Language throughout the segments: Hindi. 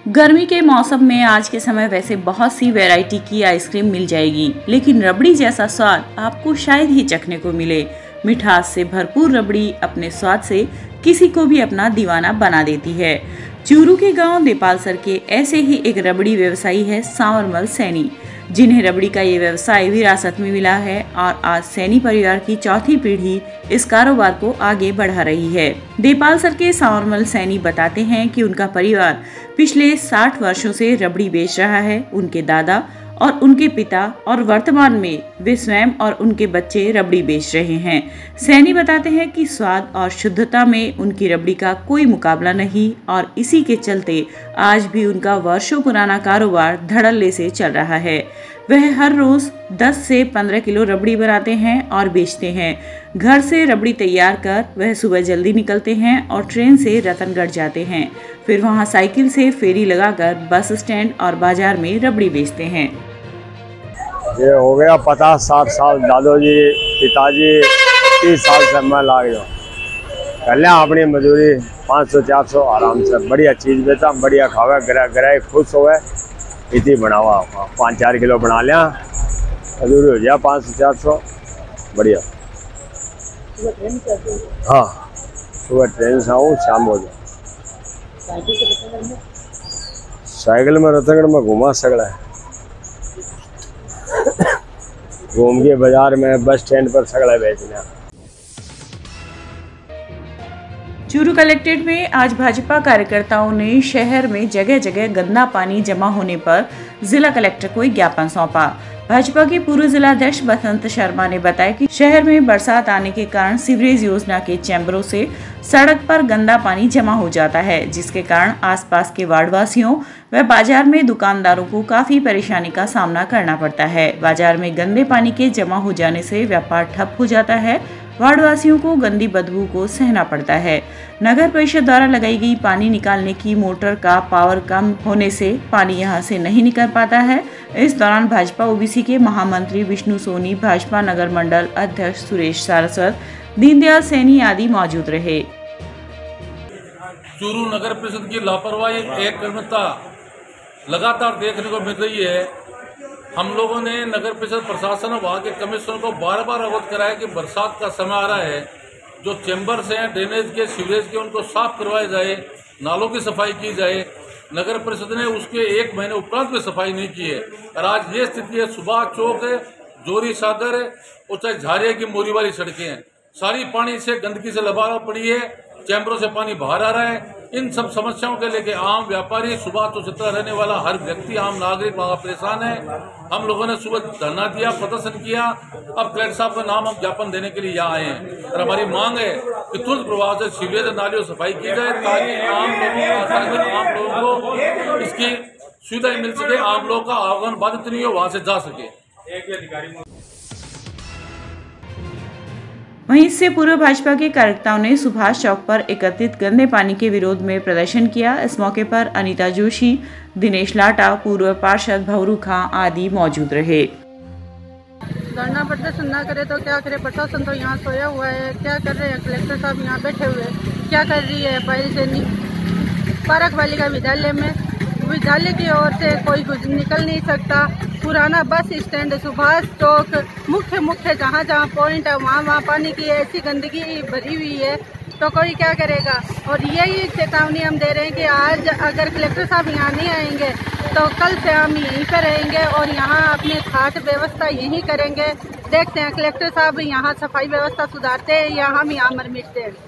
गर्मी के मौसम में आज के समय वैसे बहुत सी वैरायटी की आइसक्रीम मिल जाएगी, लेकिन रबड़ी जैसा स्वाद आपको शायद ही चखने को मिले। मिठास से भरपूर रबड़ी अपने स्वाद से किसी को भी अपना दीवाना बना देती है। चूरू के गांव देपालसर के ऐसे ही एक रबड़ी व्यवसायी है सांवरमल सैनी, जिन्हें रबड़ी का ये व्यवसाय विरासत में मिला है और आज सैनी परिवार की चौथी पीढ़ी इस कारोबार को आगे बढ़ा रही है। देपालसर के सांवरमल सैनी बताते हैं कि उनका परिवार पिछले 60 वर्षों से रबड़ी बेच रहा है। उनके दादा और उनके पिता और वर्तमान में वे स्वयं और उनके बच्चे रबड़ी बेच रहे हैं। सैनी बताते हैं कि स्वाद और शुद्धता में उनकी रबड़ी का कोई मुकाबला नहीं और इसी के चलते आज भी उनका वर्षों पुराना कारोबार धड़ल्ले से चल रहा है। वह हर रोज 10 से 15 किलो रबड़ी बनाते हैं और बेचते हैं। घर से रबड़ी तैयार कर वह सुबह जल्दी निकलते हैं और ट्रेन से रतनगढ़ जाते हैं, फिर वहां साइकिल से फेरी लगाकर बस स्टैंड और बाजार में रबड़ी बेचते हैं। ये हो गया 50-60 साल, दादोजी पिताजी 30 साल से मैं लाग जाऊँ कर लिया अपनी मजदूरी 500-400 आराम से। बढ़िया चीज़ बेचा, बढ़िया खावे, ग्राहक खुश हो गए। इतनी बनावा 5-4 किलो बना लिया, मजदूरी हो गया 500-400 बढ़िया। हाँ, सुबह ट्रेन से आऊँ, शाम हो जाए। साइकिल में रतनगढ़ में घुमा सकता है, घूम के बाजार में बस स्टैंड पर सगड़ा बेचना। चूरू कलेक्ट्रेट में आज भाजपा कार्यकर्ताओं ने शहर में जगह जगह गंदा पानी जमा होने पर जिला कलेक्टर को एक ज्ञापन सौंपा। भाजपा के पूर्व जिलाध्यक्ष बसंत शर्मा ने बताया कि शहर में बरसात आने के कारण सीवरेज योजना के चैम्बरों से सड़क पर गंदा पानी जमा हो जाता है, जिसके कारण आसपास के वार्डवासियों व बाजार में दुकानदारों को काफी परेशानी का सामना करना पड़ता है। बाजार में गंदे पानी के जमा हो जाने से व्यापार ठप हो जाता है, वार्डवासियों को गंदी बदबू को सहना पड़ता है। नगर परिषद द्वारा लगाई गई पानी निकालने की मोटर का पावर कम होने से पानी यहां से नहीं निकल पाता है। इस दौरान भाजपा ओबीसी के महामंत्री विष्णु सोनी, भाजपा नगर मंडल अध्यक्ष सुरेश सारस्वत, दीनदयाल सैनी आदि मौजूद रहे। चूरू नगर परिषद की लापरवाही एक कर्मता लगातार देखने को मिल रही है। हम लोगों ने नगर परिषद प्रशासन और वहाँ के कमिश्नर को बार बार अवगत कराया कि बरसात का समय आ रहा है, जो चैम्बर्स हैं ड्रेनेज के, सीवरेज के, उनको साफ करवाया जाए, नालों की सफाई की जाए। नगर परिषद ने उसके 1 महीने उपरांत में सफाई नहीं की है और आज ये स्थिति है। सुभाष चौक है, जोरी सागर है और चाहे झारिया की मोरी वाली सड़कें हैं, सारी पानी से गंदगी से लबालब पड़ी है, चैम्बरों से पानी बाहर आ रहा है। इन सब समस्याओं के लेके आम व्यापारी, सुभाष चौक चित्रा रहने वाला हर व्यक्ति, आम नागरिक वहाँ परेशान है। हम लोगों ने सुबह धरना दिया, प्रदर्शन किया। अब कलेक्टर साहब का नाम हम ज्ञापन देने के लिए यहाँ आए हैं और हमारी मांग है कि तुरंत प्रभाव से सीवरेज नालियों सफाई की जाए ताकि आम लोगों को इसकी सुविधा मिल सके, आम लोगों का आवागमन बाधित नहीं हो, वहाँ से जा सके। वहीं इससे पूर्व भाजपा के कार्यकर्ताओं ने सुभाष चौक पर एकत्रित गंदे पानी के विरोध में प्रदर्शन किया। इस मौके पर अनीता जोशी, दिनेश लाटा, पूर्व पार्षद भवरू खां आदि मौजूद रहे। धरना प्रदर्शन ना करे तो क्या करे, प्रशासन तो यहाँ सोया हुआ है। क्या कर रहे हैं कलेक्टर साहब यहाँ बैठे हुए, क्या कर रही है फाइल से पारक बालिका विद्यालय की ओर से कोई निकल नहीं सकता। पुराना बस स्टैंड, सुभाष चौक, मुख्य जहाँ पॉइंट है वहाँ पानी की ऐसी गंदगी भरी हुई है, तो कोई क्या करेगा। और यही चेतावनी हम दे रहे हैं कि आज अगर कलेक्टर साहब यहाँ नहीं आएंगे तो कल से हम यहीं पर रहेंगे और यहाँ अपने खास व्यवस्था यहीं करेंगे। देखते हैं कलेक्टर साहब यहाँ सफाई व्यवस्था सुधारते हैं या हम यहाँ मर मिटते हैं।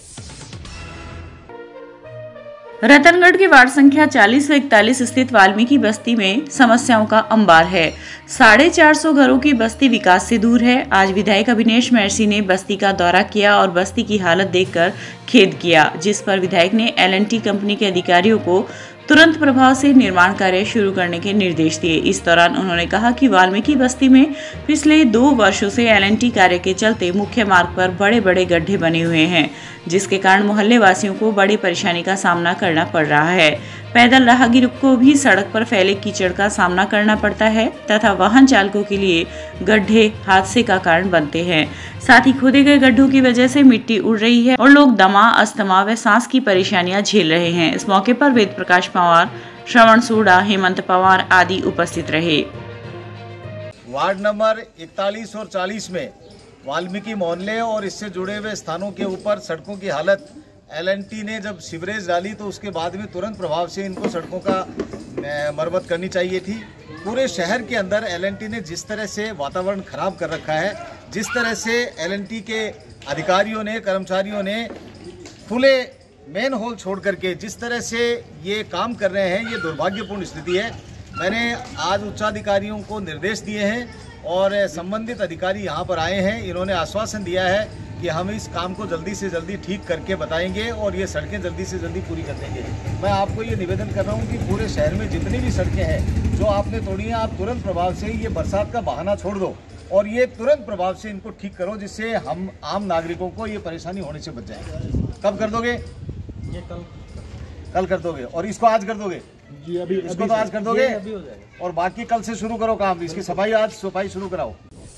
रतनगढ़ के वार्ड संख्या 40 व 41 स्थित वाल्मीकि बस्ती में समस्याओं का अंबार है। 450 घरों की बस्ती विकास से दूर है। आज विधायक अभिनेश महर्षि ने बस्ती का दौरा किया और बस्ती की हालत देखकर खेद किया, जिस पर विधायक ने L&T कंपनी के अधिकारियों को तुरंत प्रभाव से निर्माण कार्य शुरू करने के निर्देश दिए। इस दौरान उन्होंने कहा कि वाल्मीकि बस्ती में पिछले 2 वर्षों से L&T कार्य के चलते मुख्य मार्ग पर बड़े बड़े गड्ढे बने हुए हैं, जिसके कारण मोहल्ले वासियों को बड़ी परेशानी का सामना करना पड़ रहा है। पैदल राहगीरों को भी सड़क पर फैले कीचड़ का सामना करना पड़ता है तथा वाहन चालकों के लिए गड्ढे हादसे का कारण बनते हैं। साथ ही खोदे गए गड्ढों की वजह से मिट्टी उड़ रही है और लोग दमा, अस्थमा व सांस की परेशानियां झेल रहे हैं। इस मौके पर वेद प्रकाश पवार, श्रवण सूडा, हेमंत पवार आदि उपस्थित रहे। वार्ड नंबर 41 और 40 में वाल्मीकि मोहल्ले और इससे जुड़े हुए स्थानों के ऊपर सड़कों की हालत LNT ने जब सीवरेज डाली तो उसके बाद में तुरंत प्रभाव से इनको सड़कों का मरम्मत करनी चाहिए थी। पूरे शहर के अंदर LNT ने जिस तरह से वातावरण खराब कर रखा है, जिस तरह से LNT के अधिकारियों ने, कर्मचारियों ने खुले मेन होल छोड़ करके जिस तरह से ये काम कर रहे हैं, ये दुर्भाग्यपूर्ण स्थिति है। मैंने आज उच्चाधिकारियों को निर्देश दिए हैं और संबंधित अधिकारी यहाँ पर आए हैं। इन्होंने आश्वासन दिया है कि हम इस काम को जल्दी से जल्दी ठीक करके बताएंगे और ये सड़कें जल्दी से जल्दी पूरी कर देंगे। मैं आपको ये निवेदन कर रहा हूँ कि पूरे शहर में जितनी भी सड़कें हैं जो आपने तोड़ी हैं, आप तुरंत प्रभाव से ये बरसात का बहाना छोड़ दो और ये तुरंत प्रभाव से इनको ठीक करो, जिससे हम आम नागरिकों को ये परेशानी होने से बच जाए। कब कर दोगे? ये कल कर दोगे। और इसको आज कर दोगे? जी अभी इसको तो आज कर दोगे, अभी हो जाएगा। और बाकी कल से शुरू करो काम, इसकी सफाई आज सफाई शुरू कराओ।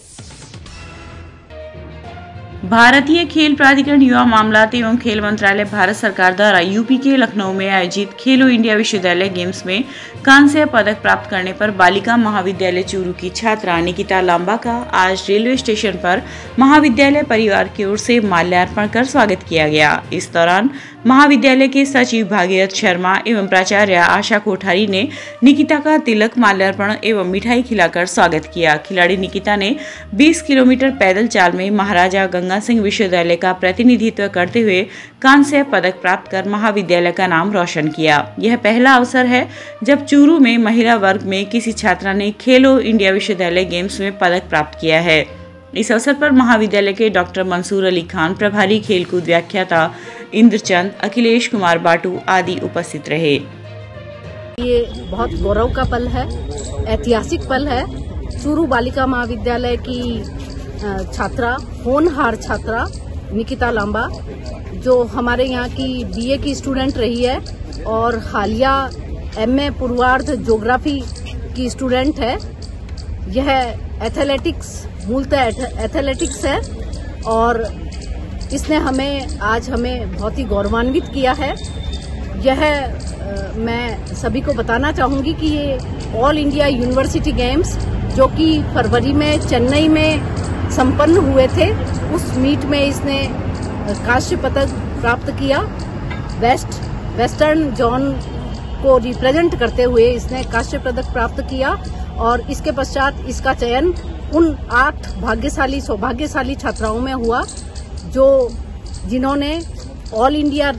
भारतीय खेल प्राधिकरण, युवा मामलात एवं खेल मंत्रालय भारत सरकार द्वारा यूपी के लखनऊ में आयोजित खेलो इंडिया विश्वविद्यालय गेम्स में कांस्य पदक प्राप्त करने पर बालिका महाविद्यालय चूरू की छात्रा निकिता लांबा का आज रेलवे स्टेशन पर महाविद्यालय परिवार की ओर से माल्यार्पण कर स्वागत किया गया। इस दौरान महाविद्यालय के सचिव भागीरथ शर्मा एवं प्राचार्य आशा कोठारी ने निकिता का तिलक, माल्यार्पण एवं मिठाई खिलाकर स्वागत किया। खिलाड़ी निकिता ने 20 किलोमीटर पैदल चाल में महाराजा गंगा सिंह विश्वविद्यालय का प्रतिनिधित्व करते हुए कांस्य पदक प्राप्त कर महाविद्यालय का नाम रोशन किया। यह पहला अवसर है जब चूरू में महिला वर्ग में किसी छात्रा ने खेलो इंडिया विश्वविद्यालय गेम्स में पदक प्राप्त किया है। इस अवसर पर महाविद्यालय के डॉक्टर मंसूर अली खान, प्रभारी खेलकूद व्याख्याता इंद्रचंद, अखिलेश कुमार बाटू आदि उपस्थित रहे। ये बहुत गौरव का पल है, ऐतिहासिक पल है। चूरू बालिका महाविद्यालय की छात्रा, होनहार छात्रा निकिता लांबा, जो हमारे यहाँ की BA की स्टूडेंट रही है और हालिया MA पूर्वार्ध ज्योग्राफी की स्टूडेंट है। यह एथलेटिक्स, मूलतः एथलेटिक्स है और इसने आज हमें बहुत ही गौरवान्वित किया है। यह मैं सभी को बताना चाहूंगी कि ये ऑल इंडिया यूनिवर्सिटी गेम्स जो कि फरवरी में चेन्नई में संपन्न हुए थे, उस मीट में इसने कांस्य पदक प्राप्त किया। वेस्टर्न जोन को रिप्रेजेंट करते हुए इसने कांस्य पदक प्राप्त किया और इसके पश्चात इसका चयन उन 8 सौभाग्यशाली छात्राओं में हुआ जिन्होंने ऑल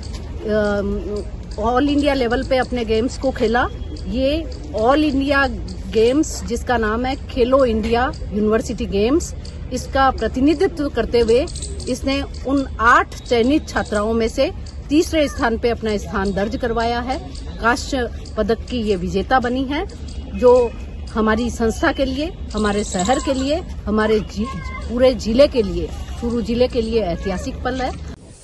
इंडिया लेवल पे अपने गेम्स को खेला। ये ऑल इंडिया गेम्स, जिसका नाम है खेलो इंडिया यूनिवर्सिटी गेम्स, इसका प्रतिनिधित्व करते हुए इसने उन 8 चयनित छात्राओं में से तीसरे स्थान पे अपना स्थान दर्ज करवाया है। कांस्य पदक की ये विजेता बनी है, जो हमारी संस्था के लिए, हमारे शहर के लिए, हमारे पूरे जिले के लिए, चूरू जिले के लिए ऐतिहासिक पल है।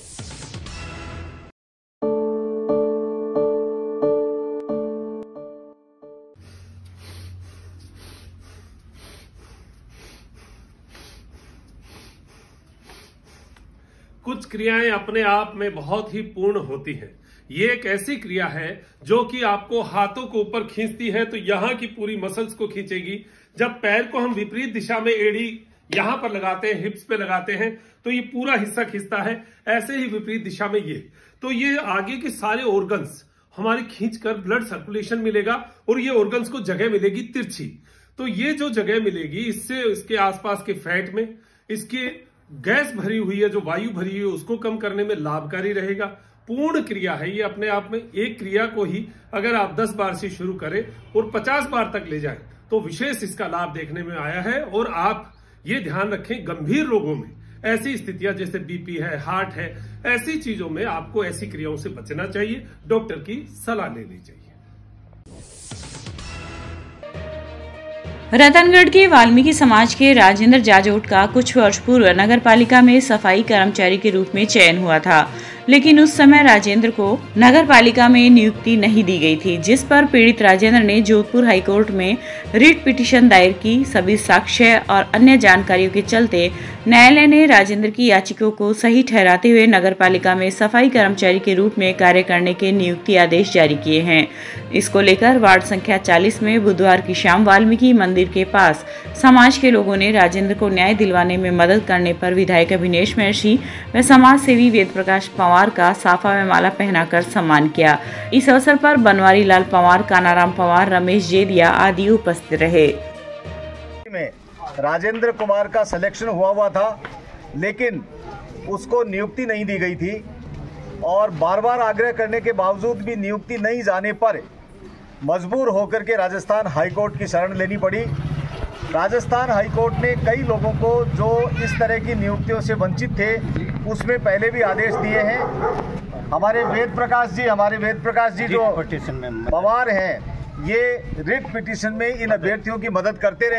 कुछ क्रियाएं अपने आप में बहुत ही पूर्ण होती हैं। ये एक ऐसी क्रिया है जो कि आपको हाथों को ऊपर खींचती है तो यहाँ की पूरी मसल्स को खींचेगी। जब पैर को हम विपरीत दिशा में एड़ी यहाँ पर लगाते हैं, हिप्स पे लगाते हैं, तो ये पूरा हिस्सा खींचता है। ऐसे ही विपरीत दिशा में ये आगे के सारे ऑर्गन्स हमारे खींचकर ब्लड सर्कुलेशन मिलेगा और ये ऑर्गन्स को जगह मिलेगी तिरछी। तो ये जो जगह मिलेगी, इससे इसके आसपास के फैट में इसके गैस भरी हुई है, जो वायु भरी हुई है, उसको कम करने में लाभकारी रहेगा। पूर्ण क्रिया है ये अपने आप में। एक क्रिया को ही अगर आप 10 बार से शुरू करें और 50 बार तक ले जाएं तो विशेष इसका लाभ देखने में आया है। और आप ये ध्यान रखें, गंभीर रोगों में, ऐसी स्थितियां जैसे BP है, हार्ट है, ऐसी चीजों में आपको ऐसी क्रियाओं से बचना चाहिए, डॉक्टर की सलाह लेनी चाहिए। रतनगढ़ के वाल्मीकि समाज के राजेंद्र जाजोट का कुछ वर्ष पूर्व नगर पालिका में सफाई कर्मचारी के रूप में चयन हुआ था। लेकिन उस समय राजेंद्र को नगर पालिका में नियुक्ति नहीं दी गई थी, जिस पर पीड़ित राजेंद्र ने जोधपुर हाईकोर्ट में रिट पिटीशन दायर की। सभी साक्ष्य और अन्य जानकारियों के चलते न्यायालय ने राजेंद्र की याचिका को सही ठहराते हुए नगर पालिका में सफाई कर्मचारी के रूप में कार्य करने के नियुक्ति आदेश जारी किए हैं। इसको लेकर वार्ड संख्या 40 में बुधवार की शाम वाल्मीकि मंदिर के पास समाज के लोगों ने राजेंद्र को न्याय दिलवाने में मदद करने पर विधायक अभिनेश महर्षि व समाज सेवी वेद प्रकाश पंवार का साफा में माला पहनाकर सम्मान किया। इस अवसर पर बनवारी लाल पंवार, कानाराम पंवार, रमेश जेदिया आदि उपस्थित रहे। राजेंद्र कुमार का सिलेक्शन हुआ था, लेकिन उसको नियुक्ति नहीं दी गई थी और बार बार आग्रह करने के बावजूद भी नियुक्ति नहीं जाने पर मजबूर होकर के राजस्थान हाईकोर्ट की शरण लेनी पड़ी। राजस्थान हाईकोर्ट ने कई लोगों को जो इस तरह की नियुक्तियों से वंचित थे उसमें पहले भी आदेश दिए हैं। हमारे वेद प्रकाश जी जो पवार हैं, ये रिट पिटीशन में इन अभ्यर्थियों की मदद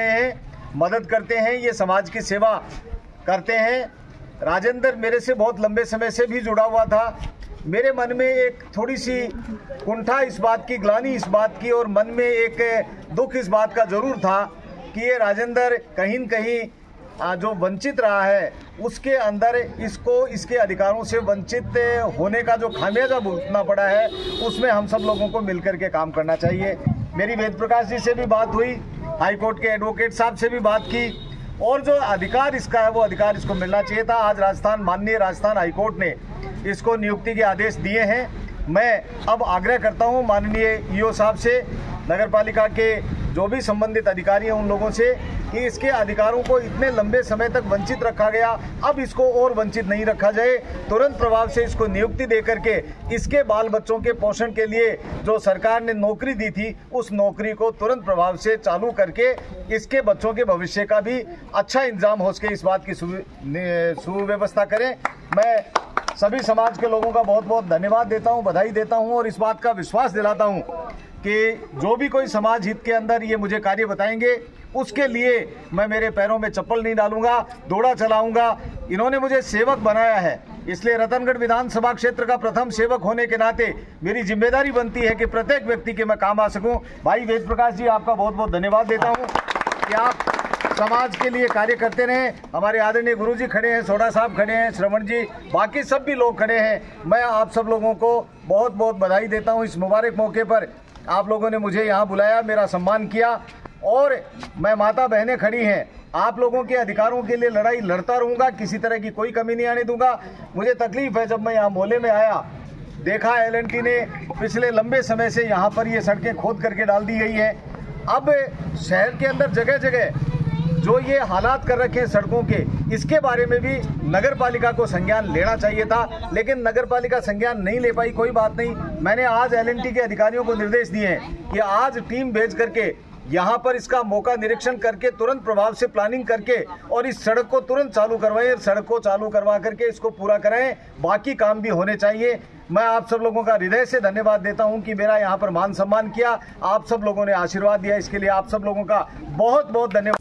करते हैं, ये समाज की सेवा करते हैं। राजेंद्र मेरे से बहुत लंबे समय से भी जुड़ा हुआ था। मेरे मन में एक थोड़ी सी कुंठा इस बात की, ग्लानि इस बात की और मन में एक दुख इस बात का जरूर था कि ये राजेंद्र कहीं न कहीं जो वंचित रहा है उसके अंदर इसको इसके अधिकारों से वंचित होने का जो खामियाजा भुगतना पड़ा है, उसमें हम सब लोगों को मिलकर के काम करना चाहिए। मेरी वेद प्रकाश जी से भी बात हुई, हाईकोर्ट के एडवोकेट साहब से भी बात की और जो अधिकार इसका है वो अधिकार इसको मिलना चाहिए था। आज माननीय राजस्थान हाईकोर्ट ने इसको नियुक्ति के आदेश दिए हैं। मैं अब आग्रह करता हूं माननीय ईओ साहब से, नगर पालिका के जो भी संबंधित अधिकारी हैं उन लोगों से, कि इसके अधिकारों को इतने लंबे समय तक वंचित रखा गया, अब इसको और वंचित नहीं रखा जाए। तुरंत प्रभाव से इसको नियुक्ति दे करके इसके बाल बच्चों के पोषण के लिए जो सरकार ने नौकरी दी थी उस नौकरी को तुरंत प्रभाव से चालू करके इसके बच्चों के भविष्य का भी अच्छा इंतजाम हो सके, इस बात की सुव्यवस्था करें। मैं सभी समाज के लोगों का बहुत बहुत धन्यवाद देता हूं, बधाई देता हूं और इस बात का विश्वास दिलाता हूं कि जो भी कोई समाज हित के अंदर ये मुझे कार्य बताएंगे उसके लिए मैं मेरे पैरों में चप्पल नहीं डालूंगा, दौड़ा चलाऊंगा। इन्होंने मुझे सेवक बनाया है, इसलिए रतनगढ़ विधानसभा क्षेत्र का प्रथम सेवक होने के नाते मेरी जिम्मेदारी बनती है कि प्रत्येक व्यक्ति के मैं काम आ सकूं। भाई वेद प्रकाश जी, आपका बहुत बहुत धन्यवाद देता हूं कि आप समाज के लिए कार्य करते रहे। हमारे आदरणीय गुरु जी खड़े हैं, सोडा साहब खड़े हैं, श्रवण जी, बाकी सब भी लोग खड़े हैं। मैं आप सब लोगों को बहुत बहुत बधाई देता हूं। इस मुबारक मौके पर आप लोगों ने मुझे यहाँ बुलाया, मेरा सम्मान किया और मैं माता बहनें खड़ी हैं, आप लोगों के अधिकारों के लिए लड़ाई लड़ता रहूँगा, किसी तरह की कोई कमी नहीं आने दूंगा। मुझे तकलीफ है, जब मैं यहाँ मोहल्ले में आया देखा एलएनटी ने पिछले लंबे समय से यहाँ पर ये सड़कें खोद करके डाल दी गई हैं। अब शहर के अंदर जगह जगह जो ये हालात कर रखे हैं सड़कों के, इसके बारे में भी नगर पालिका को संज्ञान लेना चाहिए था, लेकिन नगर पालिका संज्ञान नहीं ले पाई। कोई बात नहीं, मैंने आज एलएनटी के अधिकारियों को निर्देश दिए हैं कि आज टीम भेज करके यहाँ पर इसका मौका निरीक्षण करके तुरंत प्रभाव से प्लानिंग करके और इस सड़क को तुरंत चालू करवाएं, सड़क को चालू करवा करके इसको पूरा कराएं, बाकी काम भी होने चाहिए। मैं आप सब लोगों का हृदय से धन्यवाद देता हूं कि मेरा यहाँ पर मान सम्मान किया, आप सब लोगों ने आशीर्वाद दिया, इसके लिए आप सब लोगों का बहुत बहुत धन्यवाद।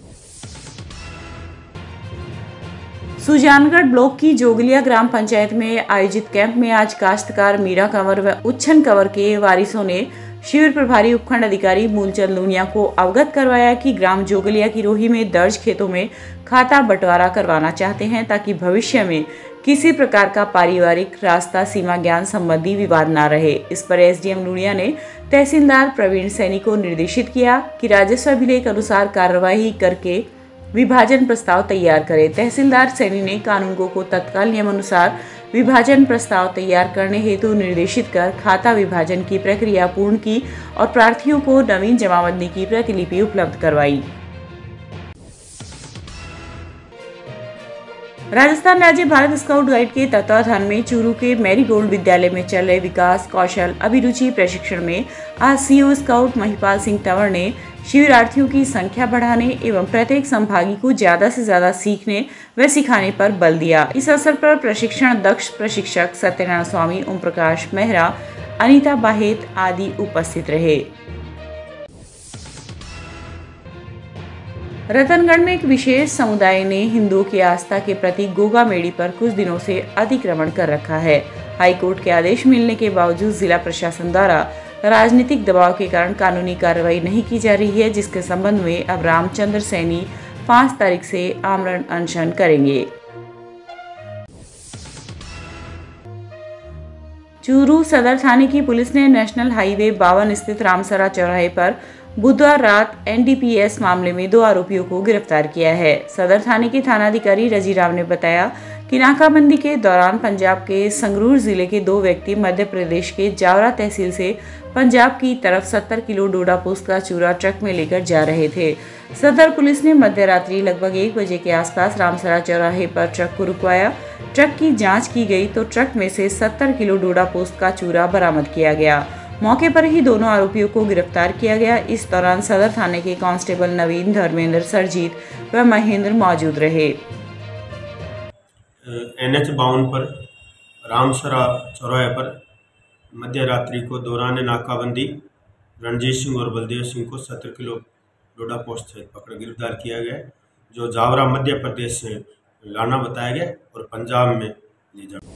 सुजानगढ़ ब्लॉक की जोगलिया ग्राम पंचायत में आयोजित कैंप में आज काश्तकार मीरा कंवर व उच्छन कंवर के वारिसों ने शिविर प्रभारी उपखंड अधिकारी मूलचंद लूनिया को अवगत करवाया कि ग्राम जोगलिया की रोही में दर्ज खेतों में खाता बंटवारा करवाना चाहते हैं ताकि भविष्य में किसी प्रकार का पारिवारिक रास्ता सीमा ज्ञान संबंधी विवाद न रहे। इस पर एसडीएम लूनिया ने तहसीलदार प्रवीण सैनी को निर्देशित किया कि राजस्व अभिलेख अनुसार कार्यवाही करके विभाजन प्रस्ताव तैयार करे। तहसीलदार सैनी ने कानूनगो को तत्काल नियमानुसार विभाजन प्रस्ताव तैयार करने हेतु निर्देशित कर खाता विभाजन की प्रक्रिया पूर्ण की और प्रार्थियों को नवीन जमाबंदी की प्रतिलिपि उपलब्ध करवाई। राजस्थान राज्य भारत स्काउट गाइड के तत्वाधान में चूरू के मैरीगोल्ड विद्यालय में चल रहे विकास कौशल अभिरुचि प्रशिक्षण में आज सीओ स्काउट महिपाल सिंह तंवर ने शिविरार्थियों की संख्या बढ़ाने एवं प्रत्येक संभागी को ज्यादा से ज्यादा सीखने व सिखाने पर बल दिया। इस अवसर पर प्रशिक्षण दक्ष प्रशिक्षक सत्यनारायण स्वामी, ओम प्रकाश मेहरा, अनीता बाहेत आदि उपस्थित रहे। रतनगढ़ में एक विशेष समुदाय ने हिंदुओं की आस्था के प्रतीक गोगा मेड़ी पर कुछ दिनों से अतिक्रमण कर रखा है। हाईकोर्ट के आदेश मिलने के बावजूद जिला प्रशासन द्वारा राजनीतिक दबाव के कारण कानूनी कार्रवाई नहीं की जा रही है, जिसके संबंध में अब रामचंद्र सैनी 5 तारीख से आमरण अनशन करेंगे। चूरू सदर थाने की पुलिस ने नेशनल हाईवे 52 स्थित रामसरा चौराहे पर बुधवार रात NDPS मामले में 2 आरोपियों को गिरफ्तार किया है। सदर थाने के थानाधिकारी रजीराम ने बताया कि नाकाबंदी के दौरान पंजाब के संगरूर जिले के 2 व्यक्ति मध्य प्रदेश के जावरा तहसील से पंजाब की तरफ 70 किलो डोडा पोस्त का चूरा ट्रक में लेकर जा रहे थे। सदर पुलिस ने मध्य रात्रि लगभग 1 बजे के आसपास रामसरा चौराहे पर ट्रक को रुकवाया। ट्रक की जांच की गई तो ट्रक में से 70 किलो डोडा पोस्त का चूरा बरामद किया गया। मौके पर ही दोनों आरोपियों को गिरफ्तार किया गया। इस दौरान सदर थाने के कांस्टेबल नवीन, धर्मेंद्र, सरजीत व महेंद्र मौजूद रहे। NH 52 पर रामसरा चौराहे पर मध्य रात्रि को दौरान नाकाबंदी रणजीत सिंह और बलदेव सिंह को 70 किलो डोडा पोस्ट से पकड़ गिरफ्तार किया गया, जो जावरा मध्य प्रदेश से लाना बताया गया और पंजाब में ले जाना।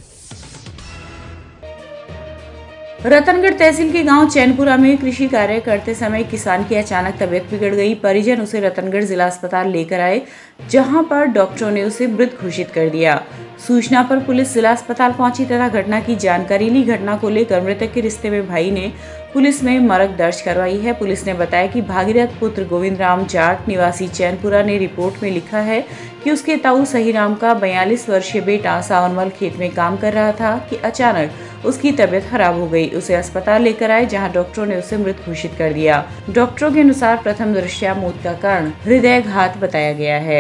रतनगढ़ तहसील के गांव चैनपुरा में कृषि कार्य करते समय किसान की अचानक तबीयत बिगड़ गई। परिजन उसे रतनगढ़ जिला अस्पताल लेकर आए, जहां पर डॉक्टरों ने उसे मृत घोषित कर दिया। सूचना पर पुलिस जिला अस्पताल पहुंची तथा घटना की जानकारी ली। घटना को लेकर मृतक के रिश्ते में भाई ने पुलिस में मरक दर्ज करवाई है। पुलिस ने बताया कि भागीरथ पुत्र गोविंद राम जाट निवासी चैनपुरा ने रिपोर्ट में लिखा है कि उसके ताऊ सहीराम का 42 वर्षीय बेटा सावनवाल खेत में काम कर रहा था कि अचानक उसकी तबीयत खराब हो गई। उसे अस्पताल लेकर आए, जहां डॉक्टरों ने उसे मृत घोषित कर दिया। डॉक्टरों के अनुसार प्रथम दृष्टया मौत का कारण हृदयाघात बताया गया है।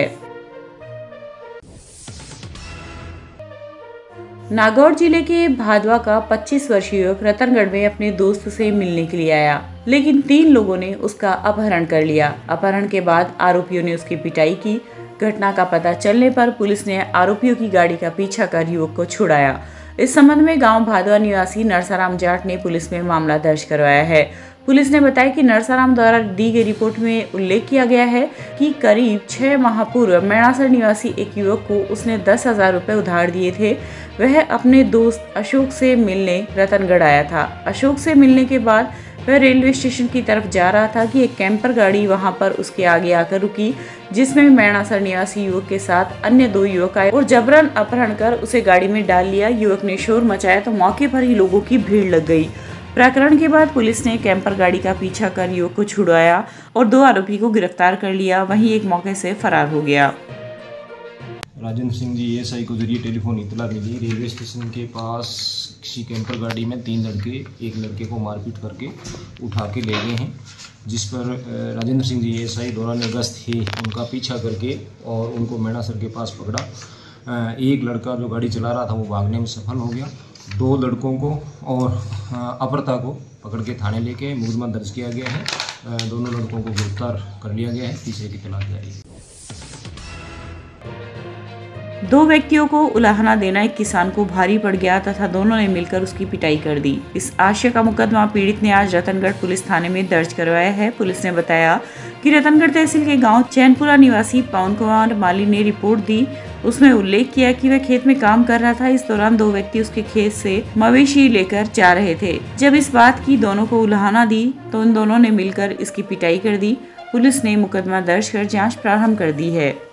नागौर जिले के भादवा का 25 वर्षीय युवक रतनगढ़ में अपने दोस्त से मिलने के लिए आया, लेकिन 3 लोगों ने उसका अपहरण कर लिया। अपहरण के बाद आरोपियों ने उसकी पिटाई की। घटना का पता चलने पर पुलिस ने आरोपियों की गाड़ी का पीछा कर युवक को छुड़ाया। इस संबंध में गांव भादवा निवासी नरसाराम जाट ने पुलिस में मामला दर्ज करवाया है। पुलिस ने बताया कि नरसाराम द्वारा दी गई रिपोर्ट में उल्लेख किया गया है कि करीब 6 माह पूर्व मैणासर निवासी एक युवक को उसने 10,000 रुपए उधार दिए थे। वह अपने दोस्त अशोक से मिलने रतनगढ़ आया था। अशोक से मिलने के बाद वह रेलवे स्टेशन की तरफ जा रहा था कि एक कैंपर गाड़ी वहां पर उसके आगे आकर रुकी, जिसमें मैणासर निवासी युवक के साथ अन्य 2 युवक आए और जबरन अपहरण कर उसे गाड़ी में डाल लिया। युवक ने शोर मचाया तो मौके पर ही लोगों की भीड़ लग गई। प्रकरण के बाद पुलिस ने कैंपर गाड़ी का पीछा कर युवक को छुड़वाया और 2 आरोपी को गिरफ्तार कर लिया। वहीं एक मौके से फरार हो गया। राजेंद्र सिंह जी ASI को जरिए टेलीफोन इतला मिली, रेलवे स्टेशन के पास किसी कैंपर गाड़ी में 3 लड़के एक लड़के को मारपीट करके उठा के ले गए हैं, जिस पर राजेंद्र सिंह जी ASI दौरान गश्त ही उनका पीछा करके और उनको मैणासर के पास पकड़ा। एक लड़का जो गाड़ी चला रहा था वो भागने में सफल हो गया। 2 लड़कों को और अपहर्ता को पकड़ के थाने लेके मुकदमा दर्ज किया गया है। दोनों लड़कों को गिरफ्तार कर लिया गया है। तीसरे की तलाश जारी है। 2 व्यक्तियों को उलाहना देना एक किसान को भारी पड़ गया तथा दोनों ने मिलकर उसकी पिटाई कर दी। इस आशय का मुकदमा पीड़ित ने आज रतनगढ़ पुलिस थाने में दर्ज करवाया है। पुलिस ने बताया कि रतनगढ़ तहसील के गांव चैनपुरा निवासी पवन कुमार माली ने रिपोर्ट दी। उसमें उल्लेख किया कि वह खेत में काम कर रहा था। इस दौरान 2 व्यक्ति उसके खेत से मवेशी लेकर जा रहे थे। जब इस बात की दोनों को उलाहना दी तो उन दोनों ने मिलकर इसकी पिटाई कर दी। पुलिस ने मुकदमा दर्ज कर जाँच प्रारंभ कर दी है।